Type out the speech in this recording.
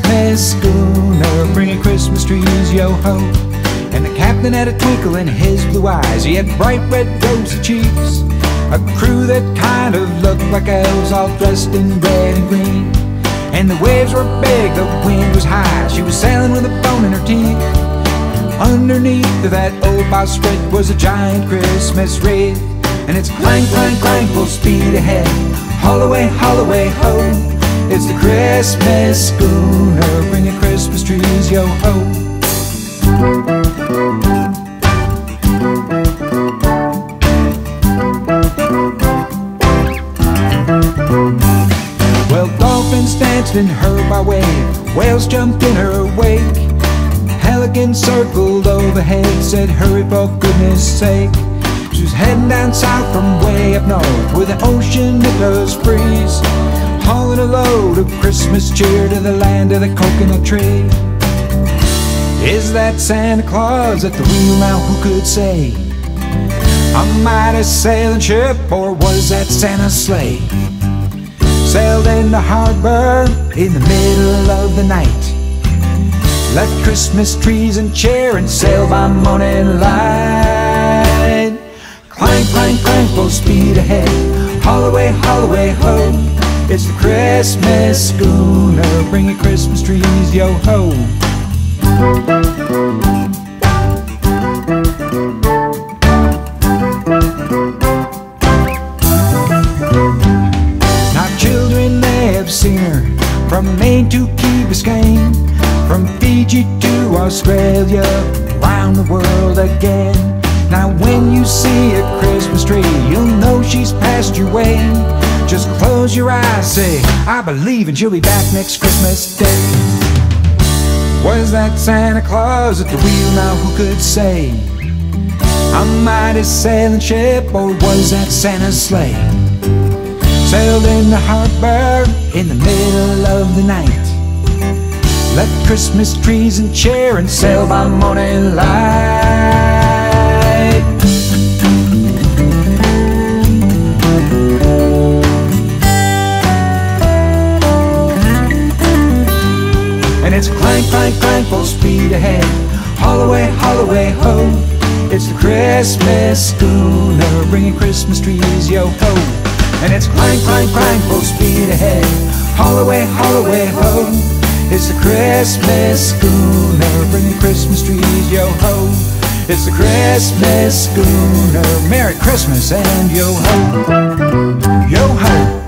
Christmas schooner, bringing Christmas trees, yo-ho. And the captain had a twinkle in his blue eyes. He had bright red rosy cheeks. A crew that kind of looked like elves, all dressed in red and green. And the waves were big, the wind was high. She was sailing with a bone in her teeth. Underneath of that old bowsprit was a giant Christmas wreath. And it's clang, clang, clang, full speed ahead. Haul away, ho. It's the Christmas schooner, bringing Christmas trees, yo-ho. Well, dolphins danced in her by wave, whales jumped in her wake. Pelicans circled overhead, said hurry for goodness sake. She was heading down south from way up north, where the ocean it does freeze, hauling a load of Christmas cheer to the land of the coconut tree. Is that Santa Claus at the wheel now, who could say? A mighty sailing ship, or was that Santa's sleigh? Sailed into harbor in the middle of the night, left Christmas trees and cheer and sailed by morning light. Clank, clank, clank, full speed ahead. Haul away, ho. It's the Christmas schooner, bringing Christmas trees, yo-ho. Now children, they have seen her from Maine to Key Biscayne, from Fiji to Australia, around the world again. Now when you see a Christmas tree, you'll know she's passed your way. Just close your eyes, say, I believe, and she'll be back next Christmas Day. Was that Santa Claus at the wheel now, who could say? A mighty sailing ship, or was that Santa's sleigh? Sailed in the harbor in the middle of the night, left Christmas trees and cheer and sailed by morning light. And it's clank, clank, clank, full speed ahead. Haul away, ho. It's the Christmas schooner, bringing Christmas trees, yo-ho. And it's clank, clank, clank, full speed ahead. Haul away, ho. It's the Christmas schooner, bringing Christmas trees, yo-ho. It's the Christmas schooner, Merry Christmas and yo-ho. Yo-ho.